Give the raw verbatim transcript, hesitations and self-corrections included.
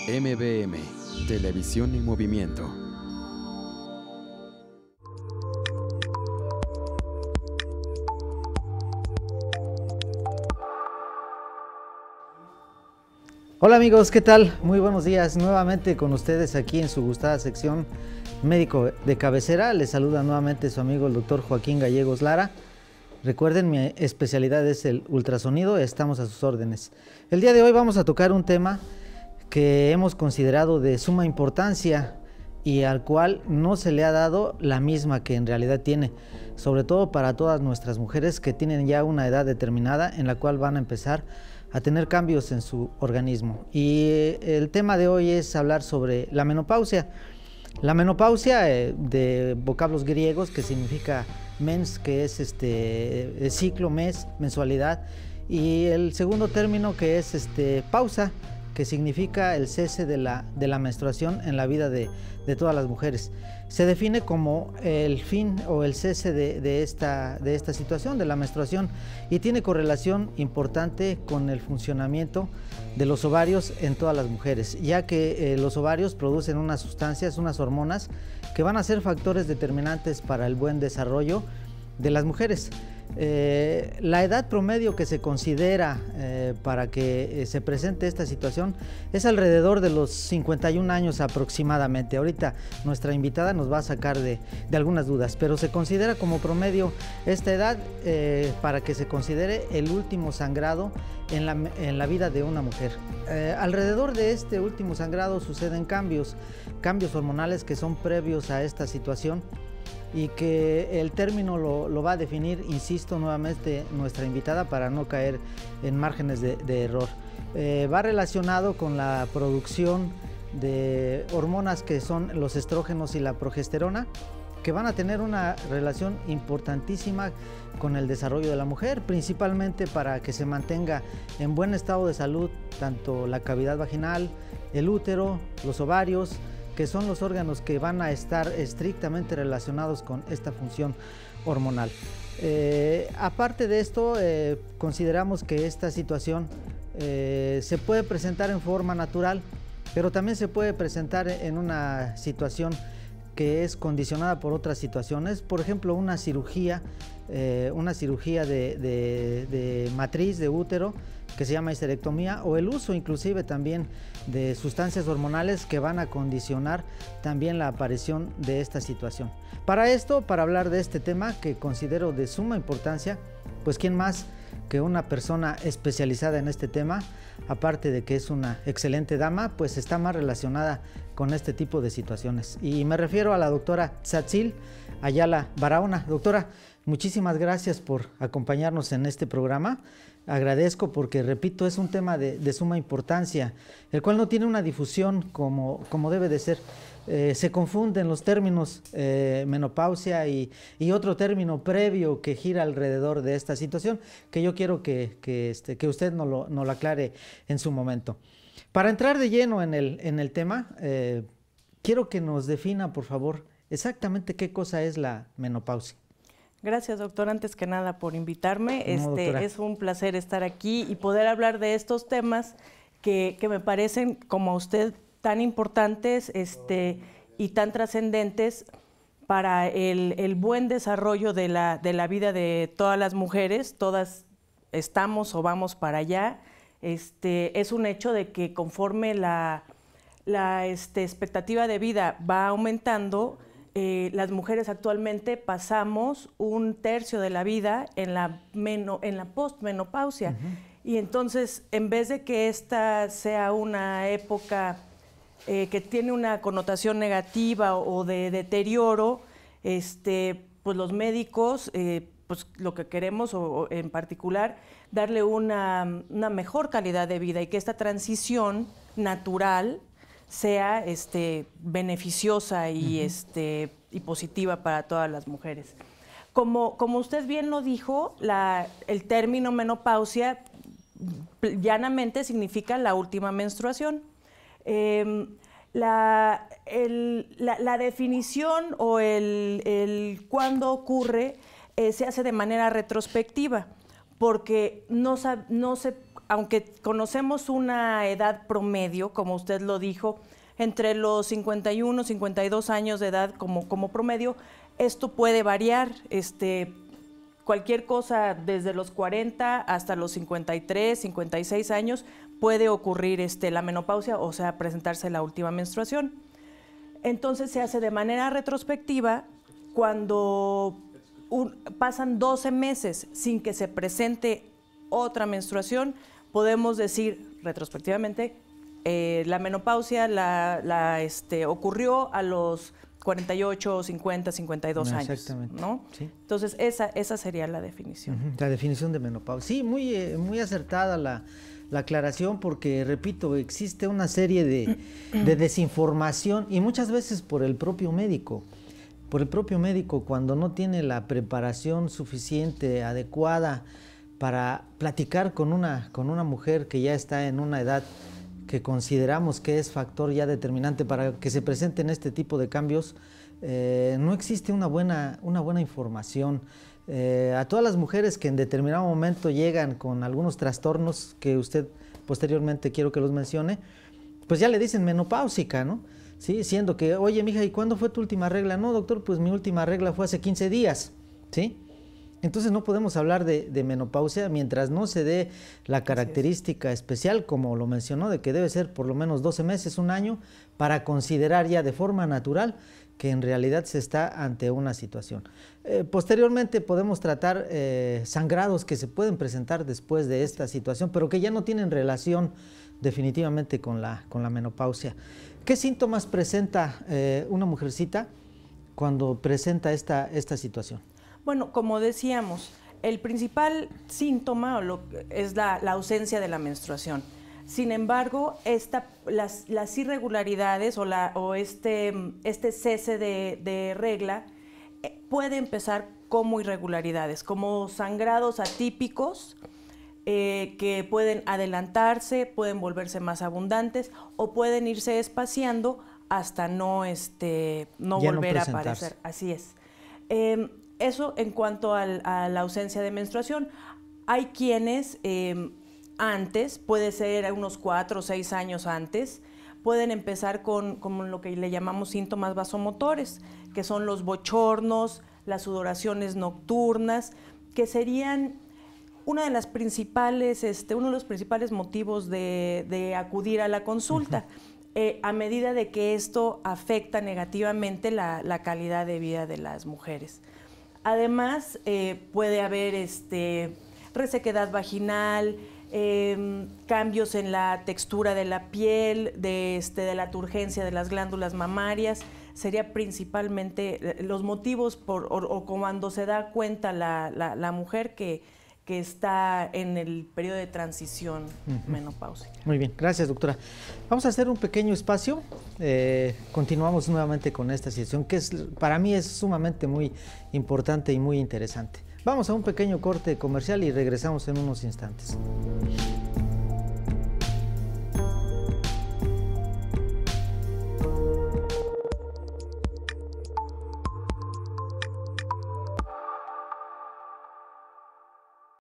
M B M, Televisión en Movimiento. Hola amigos, ¿qué tal? Muy buenos días, nuevamente con ustedes aquí en su gustada sección Médico de Cabecera. Les saluda nuevamente su amigo el doctor Joaquín Gallegos Lara. Recuerden, mi especialidad es el ultrasonido, estamos a sus órdenes. El día de hoy vamos a tocar un tema que hemos considerado de suma importancia y al cual no se le ha dado la misma que en realidad tiene, sobre todo para todas nuestras mujeres que tienen ya una edad determinada en la cual van a empezar a tener cambios en su organismo. Y el tema de hoy es hablar sobre la menopausia. La menopausia, eh, de vocablos griegos, que significa mens, que es este ciclo, mes, mensualidad, y el segundo término que es este pausa, que significa el cese de la, de la menstruación en la vida de, de todas las mujeres. Se define como el fin o el cese de, de, esta, de esta situación, de la menstruación, y tiene correlación importante con el funcionamiento de los ovarios en todas las mujeres, ya que eh, los ovarios producen unas sustancias, unas hormonas, que van a ser factores determinantes para el buen desarrollo de las mujeres. Eh, la edad promedio que se considera eh, para que eh, se presente esta situación es alrededor de los cincuenta y un años aproximadamente. Ahorita nuestra invitada nos va a sacar de, de algunas dudas, pero se considera como promedio esta edad eh, para que se considere el último sangrado en la, en la vida de una mujer. Eh, alrededor de este último sangrado suceden cambios, cambios hormonales que son previos a esta situación, y que el término lo, lo va a definir, insisto nuevamente, nuestra invitada para no caer en márgenes de, de error. Eh, va relacionado con la producción de hormonas que son los estrógenos y la progesterona, que van a tener una relación importantísima con el desarrollo de la mujer, principalmente para que se mantenga en buen estado de salud tanto la cavidad vaginal, el útero, los ovarios, que son los órganos que van a estar estrictamente relacionados con esta función hormonal. Eh, aparte de esto, eh, consideramos que esta situación eh, se puede presentar en forma natural, pero también se puede presentar en una situación que es condicionada por otras situaciones, por ejemplo una cirugía, eh, una cirugía de, de, de matriz de útero, que se llama histerectomía, o el uso inclusive también de sustancias hormonales que van a condicionar también la aparición de esta situación. Para esto, para hablar de este tema que considero de suma importancia, pues quién más que una persona especializada en este tema, aparte de que es una excelente dama, pues está más relacionada con este tipo de situaciones. Y me refiero a la doctora Tzatzil Ayala Barahona. Doctora, muchísimas gracias por acompañarnos en este programa. Agradezco porque, repito, es un tema de, de suma importancia, el cual no tiene una difusión como, como debe de ser. Eh, se confunden los términos eh, menopausia y, y otro término previo que gira alrededor de esta situación, que yo quiero que, que, este, que usted nos lo, nos lo aclare en su momento. Para entrar de lleno en el, en el tema, eh, quiero que nos defina, por favor, exactamente qué cosa es la menopausia. Gracias, doctor, antes que nada por invitarme. No, este, es un placer estar aquí y poder hablar de estos temas que, que me parecen, como a usted, tan importantes este, y tan trascendentes para el, el buen desarrollo de la, de la vida de todas las mujeres. Todas estamos o vamos para allá. Este, es un hecho de que conforme la, la este, expectativa de vida va aumentando, Eh, las mujeres actualmente pasamos un tercio de la vida en la, meno, en la postmenopausia. Uh-huh. Y entonces, en vez de que esta sea una época eh, que tiene una connotación negativa o, o de deterioro, este, pues los médicos, eh, pues lo que queremos, o, o en particular, darle una, una mejor calidad de vida y que esta transición natural sea este, beneficiosa y, uh-huh. este, y positiva para todas las mujeres. Como, como usted bien lo dijo, la, el término menopausia llanamente significa la última menstruación. Eh, la, el, la, la definición o el, el cuándo ocurre eh, se hace de manera retrospectiva, porque no, no se aunque conocemos una edad promedio, como usted lo dijo, entre los cincuenta y uno, cincuenta y dos años de edad como, como promedio, esto puede variar, este, cualquier cosa desde los cuarenta hasta los cincuenta y tres, cincuenta y seis años puede ocurrir este, la menopausia, o sea, presentarse la última menstruación. Entonces se hace de manera retrospectiva cuando un, pasan doce meses sin que se presente otra menstruación, podemos decir retrospectivamente, eh, la menopausia la, la, este, ocurrió a los cuarenta y ocho, cincuenta, cincuenta y dos años. Exactamente. ¿No? Sí. Entonces, esa, esa sería la definición. Uh-huh. La definición de menopausia. Sí, muy, eh, muy acertada la, la aclaración porque, repito, existe una serie de, de desinformación y muchas veces por el propio médico. Por el propio médico, cuando no tiene la preparación suficiente, adecuada para platicar con una, con una mujer que ya está en una edad que consideramos que es factor ya determinante para que se presenten este tipo de cambios, eh, no existe una buena, una buena información. Eh, a todas las mujeres que en determinado momento llegan con algunos trastornos que usted posteriormente quiero que los mencione, pues ya le dicen menopáusica, ¿no? ¿Sí? Siendo que, oye, mija, ¿y cuándo fue tu última regla? No, doctor, pues mi última regla fue hace quince días, ¿sí? Entonces no podemos hablar de, de menopausia mientras no se dé la característica especial, como lo mencionó, de que debe ser por lo menos doce meses, un año, para considerar ya de forma natural que en realidad se está ante una situación. Eh, posteriormente podemos tratar eh, sangrados que se pueden presentar después de esta situación, pero que ya no tienen relación definitivamente con la, con la menopausia. ¿Qué síntomas presenta eh, una mujercita cuando presenta esta, esta situación? Bueno, como decíamos, el principal síntoma es la, la ausencia de la menstruación. Sin embargo, esta, las, las irregularidades o, la, o este, este cese de, de regla eh, puede empezar como irregularidades, como sangrados atípicos eh, que pueden adelantarse, pueden volverse más abundantes o pueden irse espaciando hasta no, este, no volver no a aparecer. Así es. Eh, Eso en cuanto al, a la ausencia de menstruación. Hay quienes eh, antes, puede ser unos cuatro o seis años antes, pueden empezar con, con lo que le llamamos síntomas vasomotores, que son los bochornos, las sudoraciones nocturnas, que serían una de las principales, este, uno de los principales motivos de, de acudir a la consulta. Uh-huh. eh, a medida de que esto afecta negativamente la, la calidad de vida de las mujeres. Además, eh, puede haber este, resequedad vaginal, eh, cambios en la textura de la piel, de, este, de la turgencia de las glándulas mamarias. Sería principalmente los motivos por, o, o cuando se da cuenta la, la, la mujer que, que está en el periodo de transición uh-huh. menopáusica. Muy bien, gracias, doctora. Vamos a hacer un pequeño espacio. Eh, continuamos nuevamente con esta sesión que es, para mí es sumamente muy importante y muy interesante. Vamos a un pequeño corte comercial y regresamos en unos instantes.